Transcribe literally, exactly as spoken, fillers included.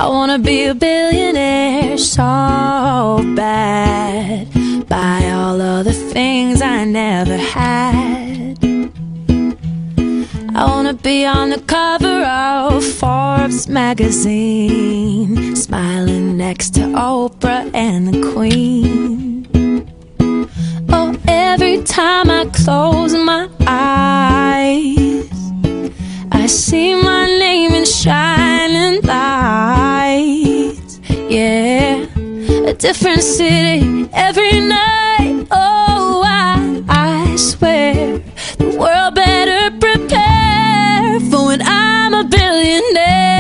I wanna be a billionaire so bad. Buy all of the things I never had. I wanna be on the cover of Forbes magazine, smiling next to Oprah and the Queen. Oh, every time I close my eyes, I see my name in shining lights. Yeah, a different city every night. Oh, I, I swear the world better prepare for when I'm a billionaire.